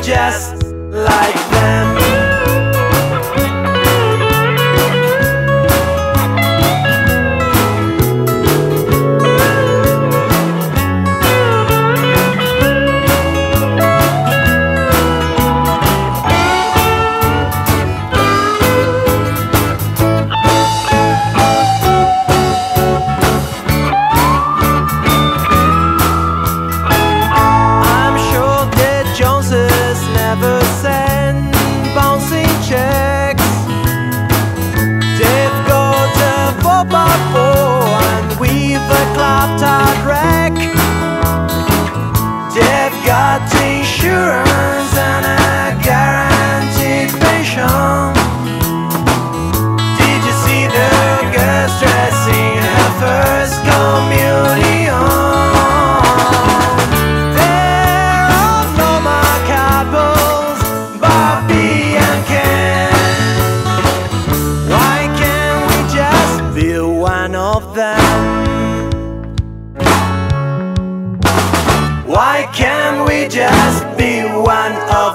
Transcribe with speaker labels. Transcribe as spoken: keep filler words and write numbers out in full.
Speaker 1: just like them. They've got insurance and a guaranteed pension. Did you see the girls dressing her first communion? There are normal couples, Barbie and Ken. Why can't we just be one of them? Why can't we just be one of